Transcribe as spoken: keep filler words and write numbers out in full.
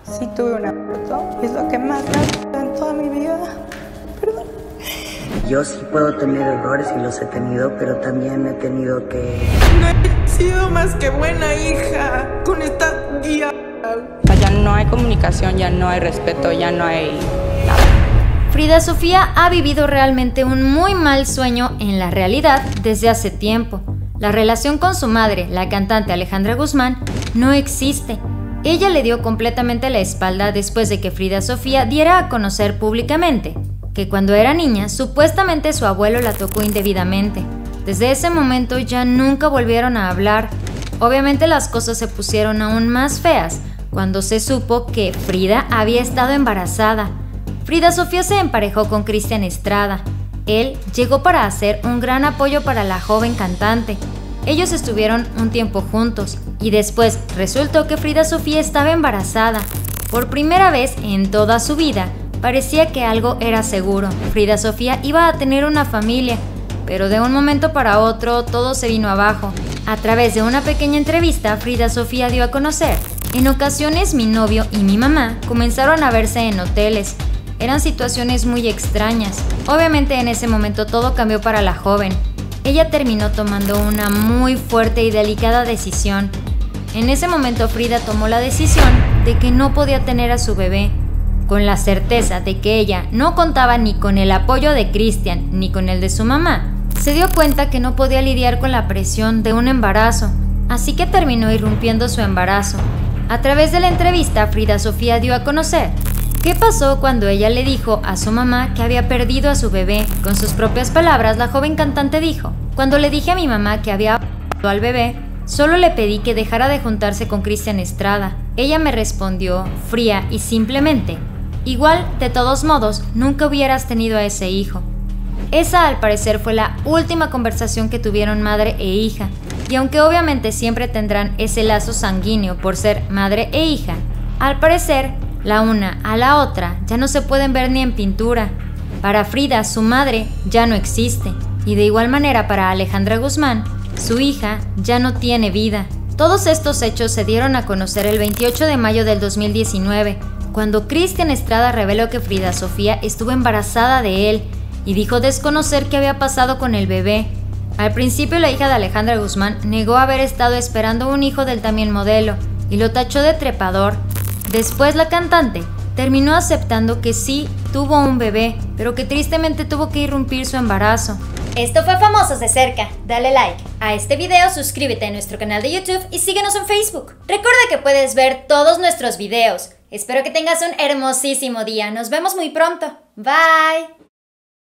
Sí tuve un aborto, es lo que más me ha dado en toda mi vida. Perdón. Yo sí puedo tener errores y los he tenido, pero también he tenido que... No he sido más que buena hija con esta guía. Ya no hay comunicación, ya no hay respeto, ya no hay nada. Frida Sofía ha vivido realmente un muy mal sueño en la realidad desde hace tiempo. La relación con su madre, la cantante Alejandra Guzmán, no existe. Ella le dio completamente la espalda después de que Frida Sofía diera a conocer públicamente que cuando era niña, supuestamente su abuelo la tocó indebidamente. Desde ese momento ya nunca volvieron a hablar. Obviamente las cosas se pusieron aún más feas cuando se supo que Frida había estado embarazada. Frida Sofía se emparejó con Cristian Estrada. Él llegó para hacer un gran apoyo para la joven cantante. Ellos estuvieron un tiempo juntos y después resultó que Frida Sofía estaba embarazada. Por primera vez en toda su vida, parecía que algo era seguro. Frida Sofía iba a tener una familia, pero de un momento para otro todo se vino abajo. A través de una pequeña entrevista, Frida Sofía dio a conocer: en ocasiones mi novio y mi mamá comenzaron a verse en hoteles. Eran situaciones muy extrañas. Obviamente en ese momento todo cambió para la joven. Ella terminó tomando una muy fuerte y delicada decisión. En ese momento Frida tomó la decisión de que no podía tener a su bebé, con la certeza de que ella no contaba ni con el apoyo de Cristian ni con el de su mamá. Se dio cuenta que no podía lidiar con la presión de un embarazo, así que terminó irrumpiendo su embarazo. A través de la entrevista, Frida Sofía dio a conocer qué pasó cuando ella le dijo a su mamá que había perdido a su bebé. Con sus propias palabras, la joven cantante dijo: cuando le dije a mi mamá que había perdido al bebé, solo le pedí que dejara de juntarse con Cristian Estrada. Ella me respondió fría y simplemente: igual, de todos modos, nunca hubieras tenido a ese hijo. Esa al parecer fue la última conversación que tuvieron madre e hija, y aunque obviamente siempre tendrán ese lazo sanguíneo por ser madre e hija, al parecer la una a la otra ya no se pueden ver ni en pintura. Para Frida, su madre ya no existe, y de igual manera para Alejandra Guzmán, su hija ya no tiene vida. Todos estos hechos se dieron a conocer el veintiocho de mayo del dos mil diecinueve, cuando Cristian Estrada reveló que Frida Sofía estuvo embarazada de él y dijo desconocer qué había pasado con el bebé. Al principio la hija de Alejandra Guzmán negó haber estado esperando un hijo del también modelo y lo tachó de trepador. Después la cantante terminó aceptando que sí tuvo un bebé, pero que tristemente tuvo que irrumpir su embarazo. Esto fue Famosos de Cerca. Dale like a este video, suscríbete a nuestro canal de YouTube y síguenos en Facebook. Recuerda que puedes ver todos nuestros videos. Espero que tengas un hermosísimo día. Nos vemos muy pronto. Bye.